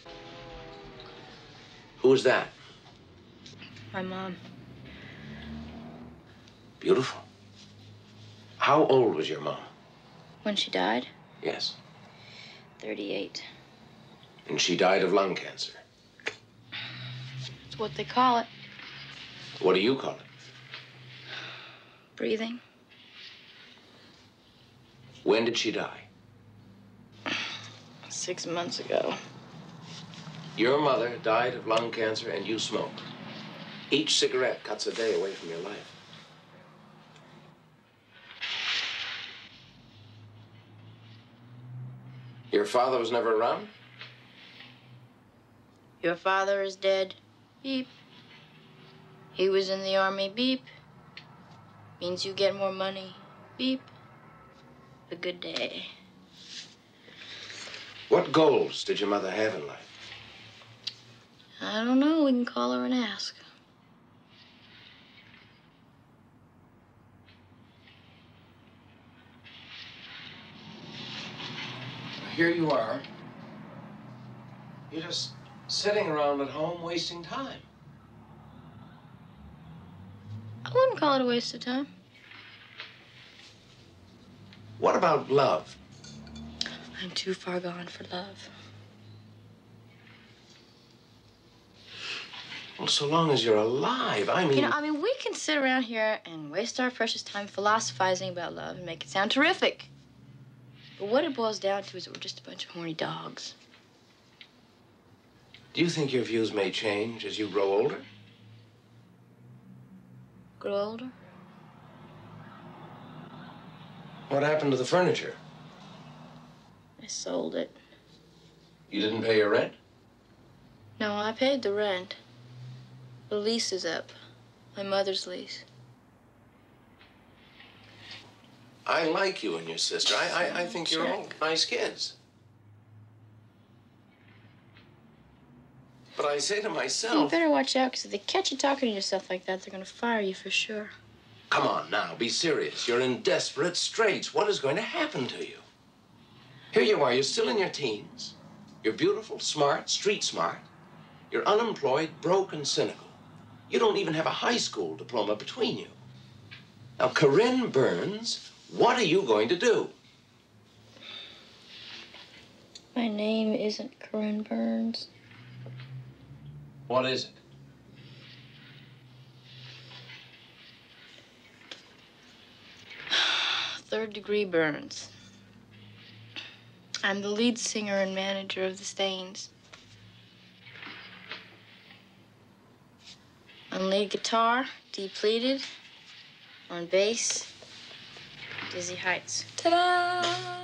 Who's that? My mom. Beautiful. How old was your mom? When she died? Yes. 38. And she died of lung cancer. That's what they call it. What do you call it? Breathing. When did she die? 6 months ago. Your mother died of lung cancer and you smoke. Each cigarette cuts a day away from your life. Your father was never around? Your father is dead. Beep. He was in the army. Beep. Means you get more money. Beep. A good day. What goals did your mother have in life? I don't know. We can call her and ask. Here you are. You're just sitting around at home wasting time. I wouldn't call it a waste of time. What about love? I'm too far gone for love. Well, so long as you're alive, I mean... You know, we can sit around here and waste our precious time philosophizing about love and make it sound terrific. But what it boils down to is that we're just a bunch of horny dogs. Do you think your views may change as you grow older? Grow older? What happened to the furniture? I sold it. You didn't pay your rent? No, I paid the rent. The lease is up. My mother's lease. I like you and your sister. I think you're all nice kids. But I say to myself... You better watch out, because if they catch you talking to yourself like that, they're going to fire you for sure. Come on now, be serious. You're in desperate straits. What is going to happen to you? Here you are, you're still in your teens. You're beautiful, smart, street smart. You're unemployed, broke, and cynical. You don't even have a high school diploma between you. Now, Corinne Burns, what are you going to do? My name isn't Corinne Burns. What is it? Third-degree burns. I'm the lead singer and manager of the Stains. On lead guitar, Depleted. On bass, Dizzy Heights. Ta-da!